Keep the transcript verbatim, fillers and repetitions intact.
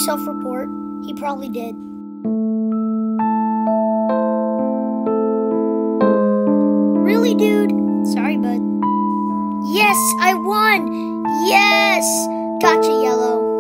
self-report? He probably did. Really, dude? Sorry, bud. Yes, I won! Yes! Gotcha, Yellow.